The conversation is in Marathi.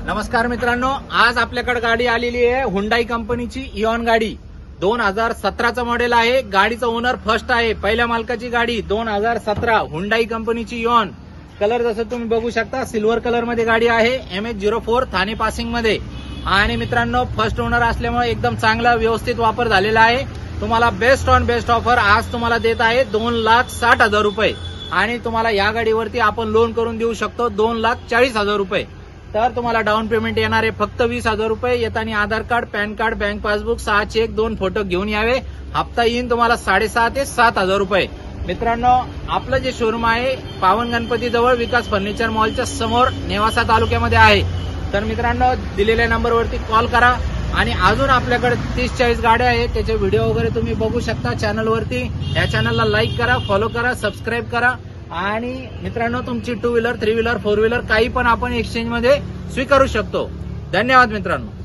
नमस्कार मित्रांनो, आज आपल्याकडे गाडी आलेली आहे हुंडाई कंपनीची इऑन गाडी 2017चं मॉडेल आहे। गाडीचा ओनर फर्स्ट आहे, पहिल्या मालकाची गाडी 2017 हुंडाई कंपनीची इऑन। कलर जसं तुम्ही बघू शकता सिल्वर कलर मध्ये गाडी आहे, MH04 ठाणे पासिंग मध्ये। आणि मित्रांनो फर्स्ट ओनर असल्यामुळे एकदम चांगला व्यवस्थित वापर झालेला आहे। तुम्हाला बेस्ट ऑन बेस्ट ऑफर आज तुम्हाला देत आहे 2,60,000 रुपये आणि तुम्हाला या गाडीवरती आपण लोन करून देऊ शकतो 2,40,000 रुपये। तर तुम्हाला डाऊन पेमेंट येणार आहे फक्त 20,000 रुपये। येताना Aadhaar card, pan card, bank passbook, 6 cheque, 2 photo घेऊन यावे। हप्ता येईन तुम्हाला 6,500 ते 7,000 रुपये। मित्रांनो आपलं जे शोरूम आहे पावन गणपती जवळ विकास फर्निचर मॉलच्या समोर नेवासा तालुक्यामध्ये आहे। तर मित्रांनो दिलेल्या नंबरवरती कॉल करा आणि अजून आपल्याकडे 30-40 गाड्या आहेत, त्याचे व्हिडिओ वगैरे तुम्ही बघू शकता चॅनलवरती। या चॅनलला लाईक करा, फॉलो करा, सबस्क्राईब करा। आणि मित्रांनो तुमची 2 व्हीलर, 3 व्हीलर, 4 व्हीलर काही पण आपण एक्सचेंज मध्ये स्वीकारू शकतो। धन्यवाद मित्रांनो।